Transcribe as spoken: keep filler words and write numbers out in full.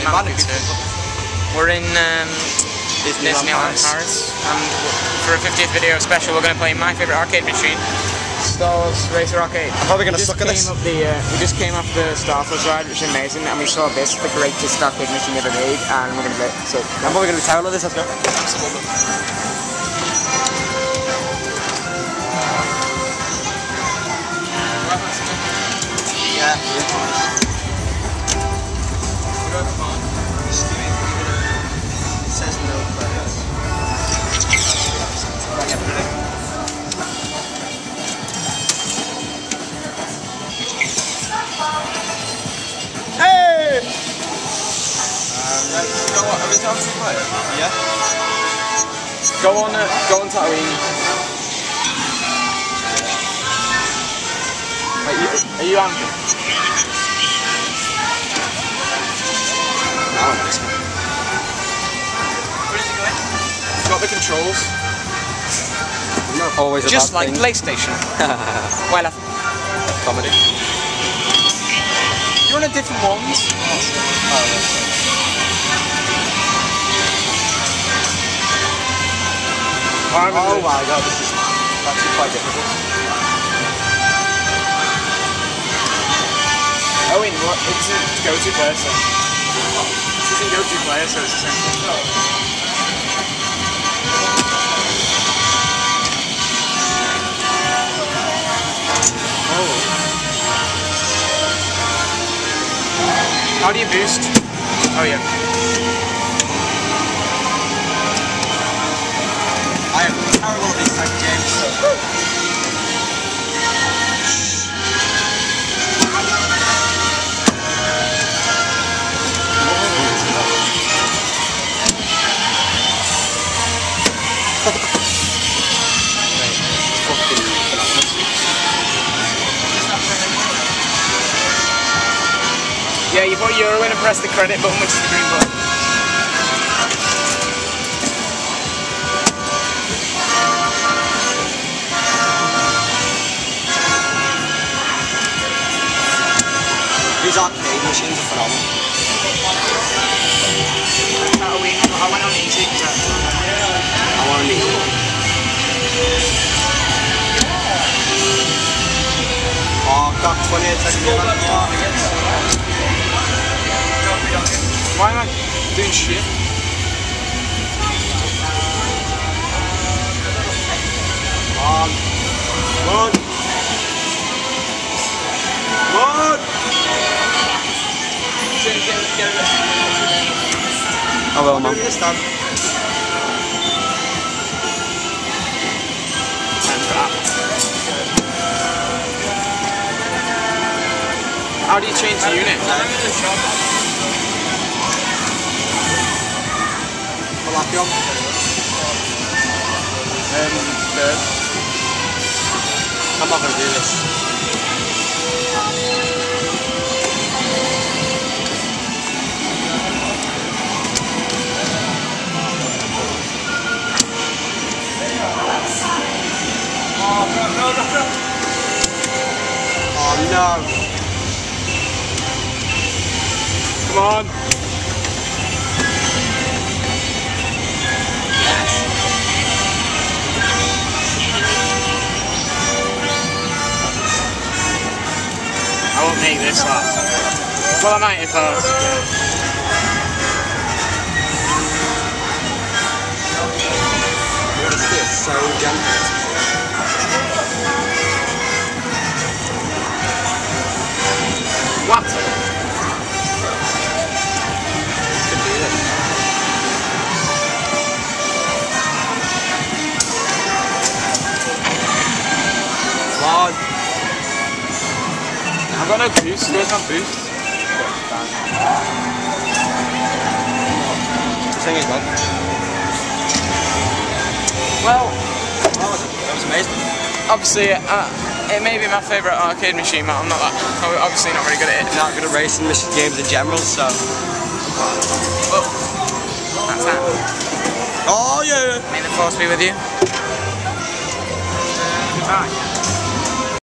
HylianBandicoots here. We're in um, Disneyland Paris, and for a fiftieth video special, we're going to play my favourite arcade machine, Star Wars Racer Arcade. I'm probably going to suck at this. Up the, uh, we just came off the Star Wars ride, which is amazing, and we saw this, the greatest arcade machine ever made, and we're going to play it. So I'm probably going to be terrible at this. Let's go. Absolutely. Yeah. It says no players. Hey! Um, go on, are we talking to players? Yeah. Go on, uh, go on Tatooine. Are you, are you angry? No, this one. Where is it going? Got the controls. Not always a Just bad like thing. PlayStation. Well, Comedy. you want a different ones? Oh, oh my god, this is actually quite difficult. Owen, what? It's a go-to player, so. This isn't go-to player, so it's the same thing. Oh. How do you boost? Oh yeah. I am terrible at these type of games, so. Yeah, you put Euro in and press the credit button, which is the green button. These arcade machines are phenomenal. I went on easy. I want to meet you. Oh, I've got twenty-eight seconds left. Why am I doing shit? Come on. Come on. Come on. I will, man. This time. How do you change the unit? Malakion. Um, third. I'm not going to do this. Oh, no, no, no, no. Oh, no. Come on. I won't make this last. Well, I might if I was. This is so gentle. What? Could do this. Come on. I've got no boost. There's no boost. Sing it, man. Well, That was, that was amazing. obviously, uh, it may be my favourite arcade machine, but I'm not that. I'm obviously not very good at it. Not good at racing machine games in general, so. Oh, that's that. Oh, yeah. May the force be with you. Goodbye.